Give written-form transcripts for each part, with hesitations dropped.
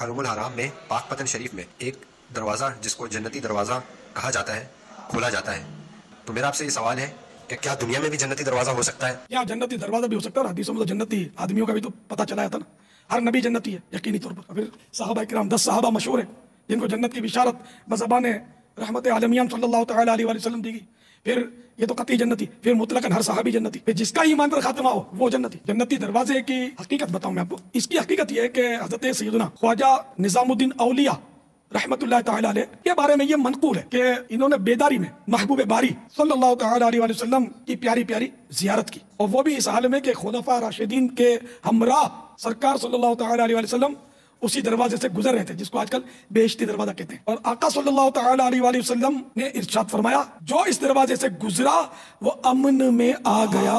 حرم الحرام میں پاک پتن شریف میں ایک دروازہ جس کو جنتی دروازہ کہا جاتا ہے کھولا جاتا ہے. تو میرا آپ سے یہ سوال ہے کہ کیا دنیا میں بھی جنتی دروازہ ہو سکتا ہے؟ کیا جنتی دروازہ بھی ہو سکتا ہے؟ حدیثوں میں تو جنتی آدمیوں کا بھی تو پتہ چلا تھا نا. ہر نبی جنتی ہے یقینی طور پر. پھر صحابہ کرام 10 صحابہ مشہور ہیں جن کو جنت کی بشارت بزبان رحمت عالمیان صلی اللہ تعالی علیہ وسلم دی گئی. پھر یہ تو قطعی جنتی، پھر مطلقاً ہر صحابی جنتی، پھر جس کا ایمان پر خاتمہ ہو وہ جنتی. جنتی دروازے کی حقیقت بتاؤں میں آپ کو. اس کی حقیقت یہ ہے کہ حضرت سیدنا خواجہ نظام الدین اولیاء رحمت اللہ تعالی علیہ کے بارے میں یہ منقول ہے کہ انہوں نے بیداری میں محبوب باری صلی اللہ تعالی علیہ وسلم کی پیاری پیاری زیارت کی، اور وہ بھی اس حال میں کہ خلفاء راشدین کے ہمراہ سرکار صلی اللہ تعالی علیہ وسلم اسی دروازے سے گزر رہے تھے جس کو آج کل بہشتی دروازہ کہتے ہیں. اور آقا صلی اللہ تعالی علیہ وآلہ وسلم نے ارشاد فرمایا جو اس دروازے سے گزرا وہ امن میں آ گیا.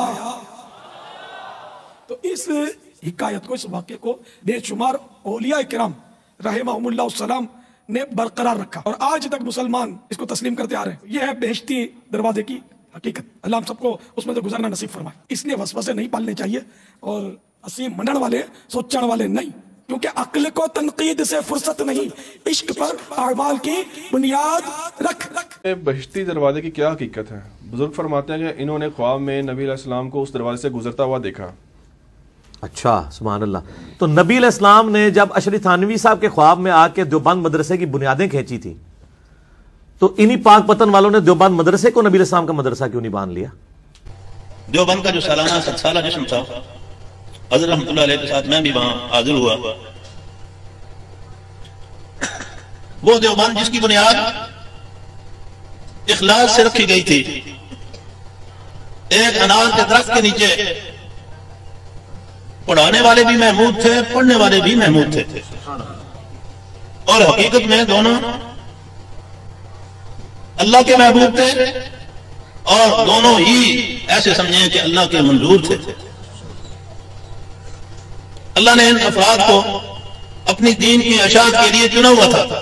تو اس حکایت کو، اس واقعے کو بے شمار اولیاء کرام رحمہم اللہ السلام نے برقرار رکھا، اور آج تک مسلمان اس کو تسلیم کرتے آ رہے ہیں. یہ ہے بہشتی دروازے کی حقیقت. اللہ ہم سب کو اس میں سے گزرنا نصیب فرمائے. اس لیے وسوسے نہیں پالنے چاہیے، اور اسی منن والے سوچن والے نہیں، کیونکہ عقل کو تنقید سے فرصت نہیں، عشق پر اعمال کی بنیاد رکھ. بہشتی دروازے کی کیا حقیقت ہے؟ بزرگ فرماتے ہیں کہ انہوں نے خواب میں نبی علیہ السلام کو اس دروازے سے گزرتا ہوا دیکھا. اچھا، سبحان اللہ. تو نبی علیہ السلام نے جب اشری تھانوی صاحب کے خواب میں آ کے دیوبند مدرسے کی بنیادیں کھینچی تھی، تو انہی پاک پتن والوں نے دیوبند مدرسے کو نبی علیہ السلام کا مدرسہ کیوں نہیں باندھ لیا؟ دیوبند کا جو سالانہ 7 سالہ جشن تھا، حضرت رحمۃ اللہ علیہ کے ساتھ میں بھی وہاں حاضر ہوا. وہ دیوبند جس کی بنیاد اخلاص سے رکھی گئی تھی، ایک انار کے درخت کے نیچے پڑھانے والے بھی محمود تھے، پڑھنے والے بھی محمود تھے، اور حقیقت میں دونوں اللہ کے محبوب تھے، اور دونوں ہی ایسے سمجھیں کہ اللہ کے منظور تھے. اللہ نے ان افراد کو اپنی دین کی اشاعت کے لیے چنا ہوا تھا،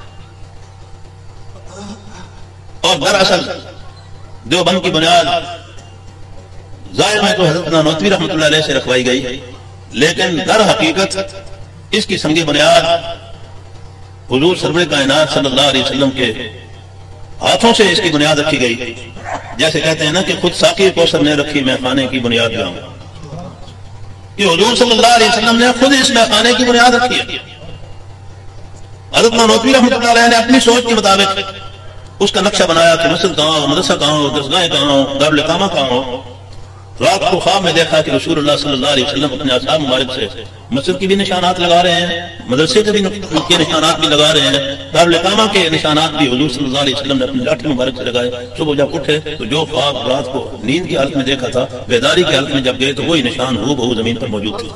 اور دراصل دیوبند کی بنیاد ظاہر میں تو حضرت نانوتوی رحمۃ اللہ علیہ سے رکھوائی گئی، لیکن در حقیقت اس کی سنگ بنیاد حضور سرور کائنات صلی اللہ علیہ وسلم کے ہاتھوں سے اس کی بنیاد رکھی گئی. جیسے کہتے ہیں نا کہ خود ساقی کوثر نے رکھی میں خانے کی بنیاد جاؤں، کہ حضور صلی اللہ علیہ وسلم نے خود اس میں خانے کی بنیاد رکھی ہے. حضرت نانوتوی رحمۃ اللہ علیہ نے اپنی سوچ کے مطابق اس کا نقشہ بنایا کہ مسجد کہاں ہو، مدرسہ کہاں ہو، درسگاہیں کہاں ہو، دارالقامہ کہاں ہو. رات کو خواب میں دیکھا کہ رسول اللہ صلی اللہ علیہ وسلم اپنے اصحاب مبارک سے مسجد کی بھی نشانات لگا رہے ہیں، مدرسے کے بھی نشانات بھی لگا رہے ہیں، دارالقامہ کے نشانات بھی حضور صلی اللہ علیہ وسلم نے اپنی لاٹھی مبارک سے لگائے. صبح جب اٹھے تو جو خواب رات کو نیند کی حالت میں دیکھا تھا، بیداری کی حالت میں جب گئے تو وہی نشان ہو بہو زمین پر موجود تھے.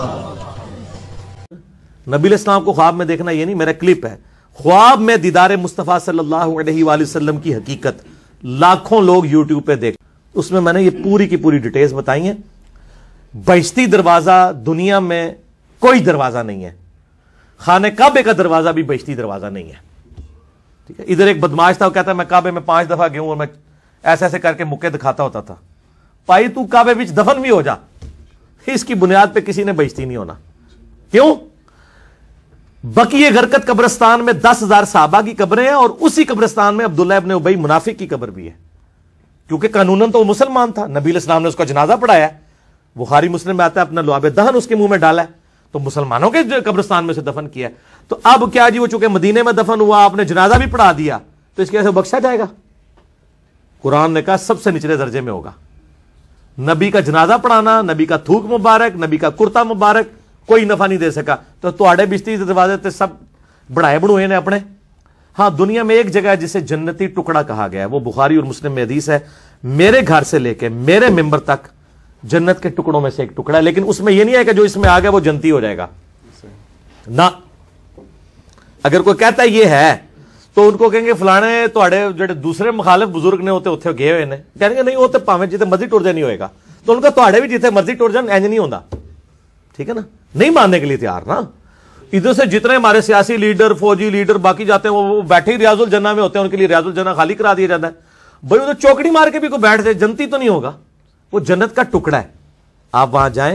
نبی علیہ السلام کو خواب میں دیکھنا یہ نہیں، میرا کلپ ہے خواب میں دیدار مصطفیٰ صلی اللہ علیہ وآلہ وسلم کی حقیقت. لاکھوں لوگ یوٹیوب پہ دیکھ، اس میں میں نے یہ پوری کی پوری ڈیٹیلز بتائی ہیں. بہشتی دروازہ دنیا میں کوئی دروازہ نہیں ہے، خانہ کعبے کا دروازہ بھی بہشتی دروازہ نہیں ہے. ٹھیک ہے، ادھر ایک بدماش تھا، وہ کہتا ہے میں کعبے میں 5 دفعہ گیا ہوں اور میں ایسے ایسے کر کے مکے دکھاتا ہوتا تھا. پائی تو کعبے وچ دفن بھی ہو جا، اس کی بنیاد پہ کسی نے بہشتی نہیں ہونا. کیوں؟ بقیہ غرقت قبرستان میں 10,000 صحابہ کی قبریں ہیں، اور اسی قبرستان میں عبداللہ ابن ابی منافق کی قبر بھی ہے، کیونکہ قانوناً تو وہ مسلمان تھا. نبی علیہ السلام نے اس کا جنازہ پڑھایا ہے، بخاری مسلم میں آتا ہے، اپنا لعاب دہن اس کے منہ میں ڈالا ہے، تو مسلمانوں کے قبرستان میں سے دفن کیا ہے. تو اب کیا جی، وہ چونکہ مدینے میں دفن ہوا، آپ نے جنازہ بھی پڑھا دیا، تو اس کی وجہ سے بخشا جائے گا؟ قرآن نے کہا سب سے نچلے درجے میں ہوگا. نبی کا جنازہ پڑھانا، نبی کا تھوک مبارک، نبی کا کرتا مبارک کوئی نفع نہیں دے سکا. تو تواڈے بشتی دروازے تے سب بڑھائے بڑھوئے نے اپنے. ہاں، دنیا میں ایک جگہ ہے جسے جنتی ٹکڑا کہا گیا ہے، وہ بخاری اور مسلم میں حدیث ہے، میرے گھر سے لے کے میرے ممبر تک جنت کے ٹکڑوں میں سے ایک ٹکڑا ہے. لیکن اس میں یہ نہیں ہے کہ جو اس میں آ گیا وہ جنتی ہو جائے گا، نہ. اگر کوئی کہتا ہے یہ ہے تو ان کو کہیں گے فلانے تواڈے جڑے دوسرے مخالف بزرگ نے ہوتے اتنے گئے ہوئے نے، کہیں گے نہیں وہ تو پاویں جتنے مرضی ٹر جائے نہیں ہوئے گا. تو ان کا تواڈے بھی جتنے مرضی ٹر جان انج نہیں ہوتا. ٹھیک ہے نا، نہیں ماننے کے لیے تیار نا. ادھر سے جتنے ہمارے سیاسی لیڈر، فوجی لیڈر باقی جاتے ہیں وہ بیٹھے ہی ریاض الجنہ میں ہوتے ہیں، ان کے لیے ریاض الجنہ خالی کرا دیا جاتا ہے. بھائی وہ تو چوکڑی مار کے بھی کوئی بیٹھ جائے، جنتی تو نہیں ہوگا، وہ جنت کا ٹکڑا ہے. آپ وہاں جائیں،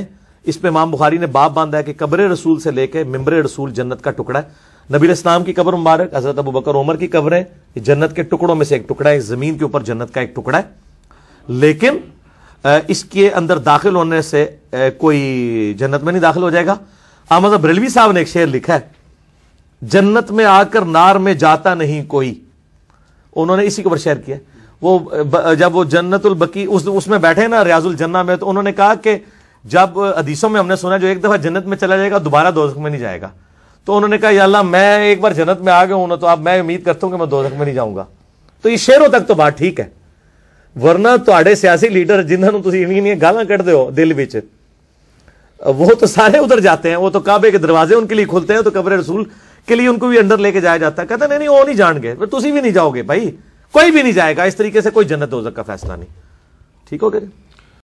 اس پہ امام بخاری نے باب باندھا ہے کہ قبر رسول سے لے کے ممبر رسول جنت کا ٹکڑا ہے. نبی علیہ السلام کی قبر مبارک، حضرت ابو بکر عمر کی قبریں، یہ جنت کے ٹکڑوں میں سے ایک ٹکڑا ہے، زمین کے اوپر جنت کا ایک ٹکڑا ہے. لیکن اس کے اندر داخل ہونے سے کوئی جنت میں نہیں داخل ہو جائے گا. احمد بریلوی صاحب نے ایک شعر لکھا ہے، جنت میں آ کر نار میں جاتا نہیں کوئی. انہوں نے اسی کے اوپر شعر کیا. وہ جب وہ جنت البقی اس میں بیٹھے نا ریاض الجنہ میں، تو انہوں نے کہا کہ جب حدیثوں میں ہم نے سنا جو ایک دفعہ جنت میں چلا جائے گا دوبارہ دوزخ میں نہیں جائے گا. تو انہوں نے کہا یا اللہ میں ایک بار جنت میں آ گیا ہوں نا، تو اب میں امید کرتا ہوں کہ میں دوزخ میں نہیں جاؤں گا. تو یہ شعروں تک تو بات ٹھیک ہے، ورنہ تواڈے سیاسی لیڈر جنہاں نوں تسی انہی گالاں کڈدے ہو دل وچ، وہ تو سارے ادھر جاتے ہیں. وہ تو کعبے کے دروازے ان کے لیے کھلتے ہیں، تو قبر رسول کے لیے ان کو بھی اندر لے کے جایا جاتا ہے. کہتے ہیں نہیں وہ نہیں جان گے، تسی بھی نہیں جاؤ گے بھائی، کوئی بھی نہیں جائے گا. اس طریقے سے کوئی جنت دوزخ کا فیصلہ نہیں. ٹھیک ہو گیا.